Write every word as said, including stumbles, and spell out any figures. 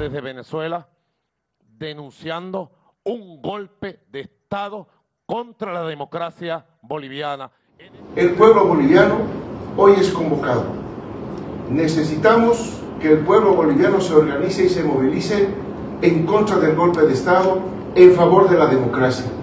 desde Venezuela denunciando un golpe de Estado contra la democracia boliviana. El pueblo boliviano hoy es convocado. Necesitamos que el pueblo boliviano se organice y se movilice en contra del golpe de Estado, en favor de la democracia.